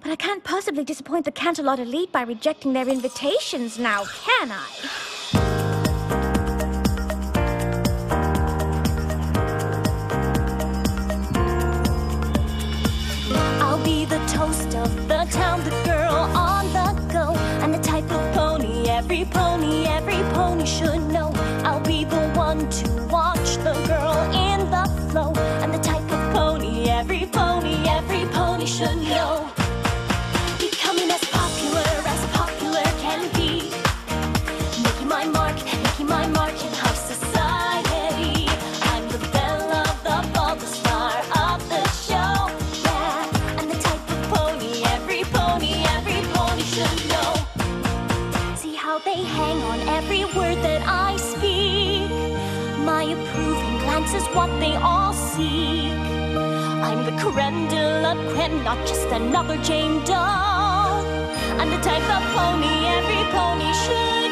But I can't possibly disappoint the Canterlot elite by rejecting their invitations now, can I? I'll be the toast of the town, the girl on the go, and the type of pony every pony should know. I'll be the one to watch the girl in the flow, and the type of pony every pony should know. Becoming as popular can be, making my mark in high society. I'm the belle of the ball, the star of the show, yeah. And the type of pony every pony should know. See how they hang on every word that I speak. My approving glance is what they all seek. I'm the creme de la creme, not just another Jane Doe. I'm the type of pony every pony should